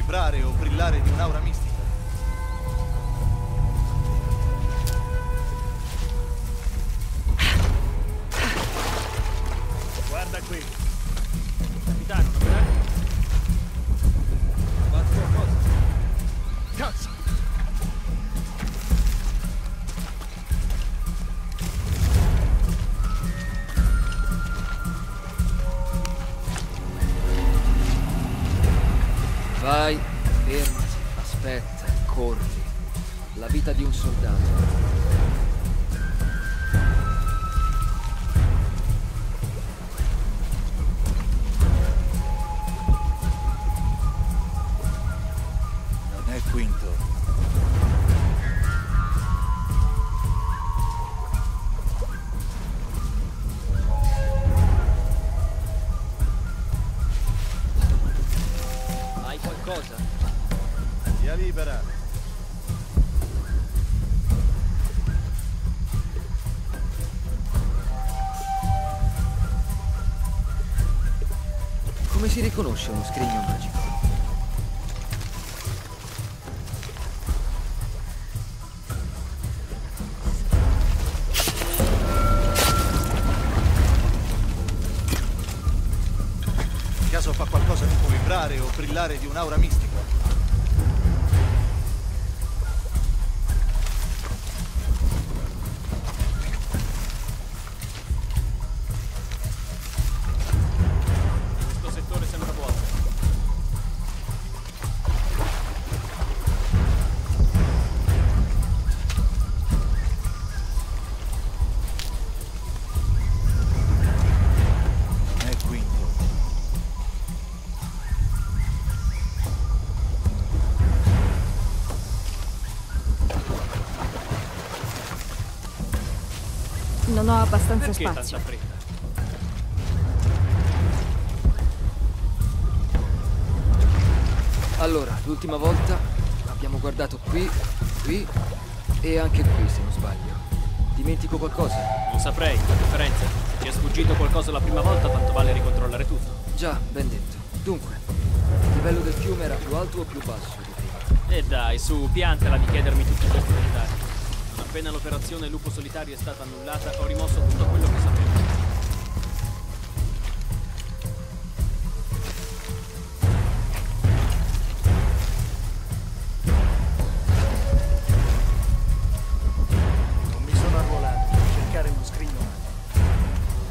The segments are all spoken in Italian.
vibrare o brillare di un'aura mistica. Guarda qui. Capitano, non vedrai? Fatto qualcosa? Cazzo! Vai, fermati, aspetta, corri. La vita di un soldato. Non è Quinto. Hai qualcosa? Via libera. Come si riconosce uno scrigno magico? In caso fa qualcosa di può vibrare o brillare di un'aura mistica. Questo settore sembra vuoto. Non è Quinto. Non ho abbastanza Perché spazio. tanta fretta? Allora, l'ultima volta abbiamo guardato qui, qui e anche qui, se non sbaglio. Dimentico qualcosa? Non saprei, la differenza. Se ti è sfuggito qualcosa la prima volta, tanto vale ricontrollare tutto. Già, ben detto. Dunque, il livello del fiume era più alto o più basso di prima? E dai, su, piantala di chiedermi tutti questi dettagli. Non appena l'operazione Lupo Solitario è stata annullata, ho rimosso tutto quello che sapevo. Non mi sono arruolato per cercare uno scrigno magico.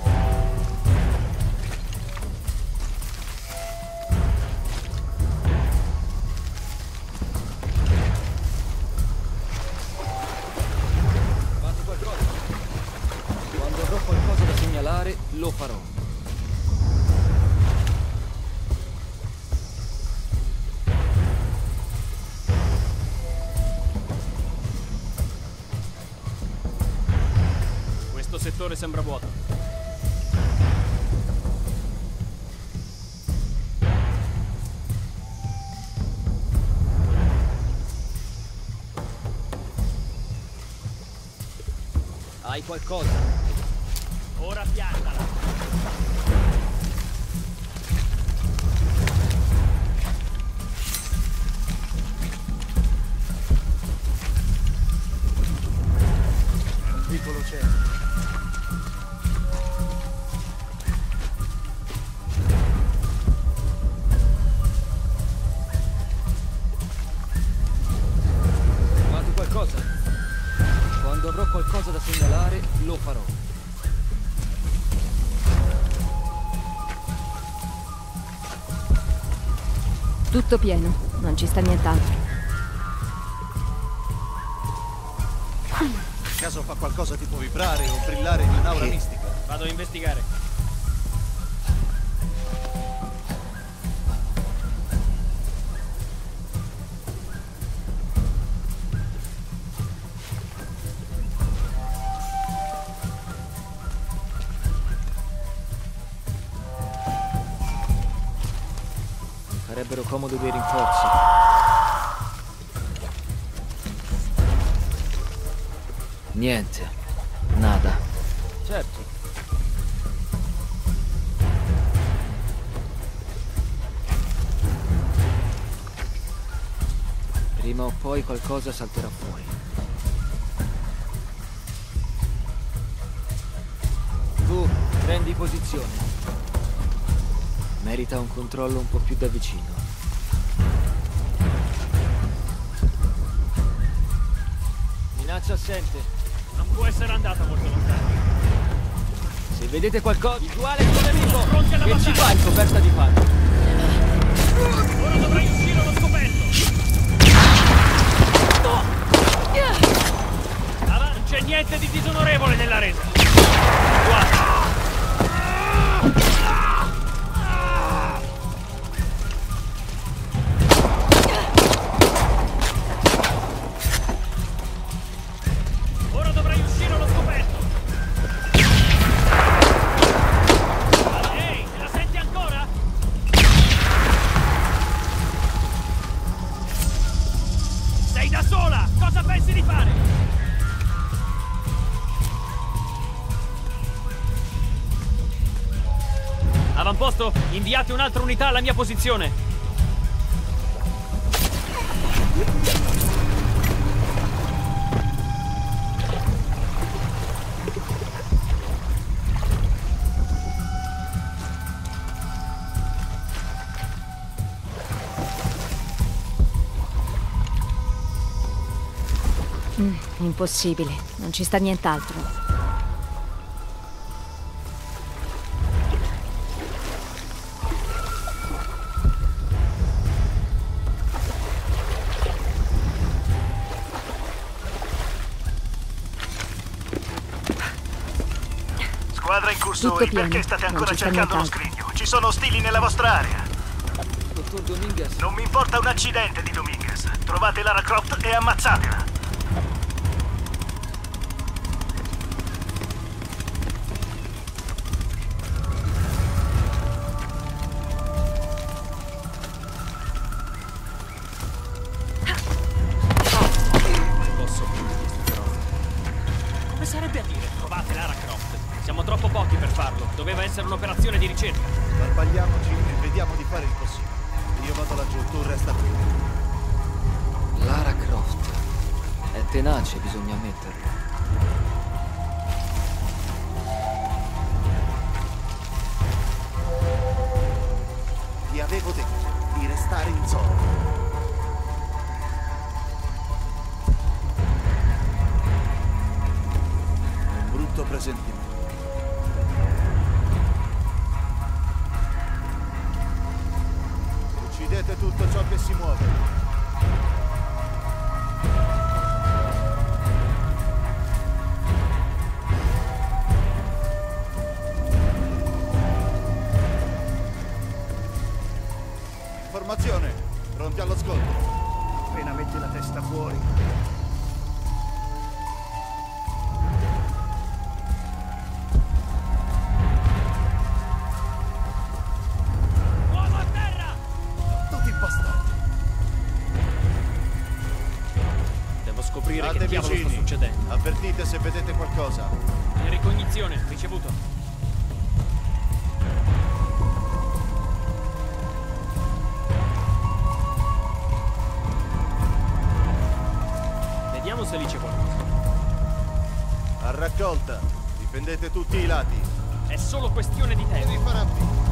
Fate qualcosa. Quando avrò qualcosa da segnalare, lo farò. Questo settore sembra vuoto. Hai qualcosa? Ora piantala. È un piccolo cielo. Fate qualcosa? Quando avrò qualcosa da segnalare, lo farò. Tutto pieno, non ci sta nient'altro. In caso fa qualcosa di può vibrare o brillare di un'aura mistica. Vado a investigare. Sarebbero comodo dei rinforzi. Niente. Nada. Certo. Prima o poi qualcosa salterà fuori. Tu, prendi posizione. Merita un controllo un po' più da vicino. Minaccia assente. Non può essere andata molto lontano. Se vedete qualcosa, visuale sul nemico! Pronti alla Che ci battaglia! fa in coperta di fango? Ora dovrai uscire allo scoperto! Non c'è niente di disonorevole nella resa! Guarda! Ora dovrai uscire allo scoperto! Ehi, te la senti ancora? Sei da sola! Cosa pensi di fare? Avamposto, inviate un'altra unità alla mia posizione. Impossibile, non ci sta nient'altro. Squadra in Tutto cursori, pieno, perché state non ancora ci sta cercando lo nient'altro. scrigno? Ci sono ostili nella vostra area. Dottor Dominguez, Non mi importa un accidente di Dominguez. Trovate Lara Croft e ammazzatela. Non posso più di queste cose. Come sarebbe a dire trovate Lara Croft? Siamo troppo pochi per farlo. Doveva essere un'operazione di ricerca. Barbagliamoci e vediamo di fare il possibile. Io vado laggiù, tu resta qui. Lara Croft. È tenace, bisogna ammetterlo. Ti avevo detto di restare in zona. Un brutto presentimento. Uccidete tutto ciò che si muove. Formazione, pronti all'ascolto. Appena metti la testa fuori. Uomo a terra! Tutti bastardi. Devo scoprire State che diavolo sta vicini. succedendo. Avvertite se vedete qualcosa. Ricognizione, ricevuto. Vediamo se lì c'è qualcosa. A raccolta. Difendete tutti i lati. È solo questione di tempo. Devi fare a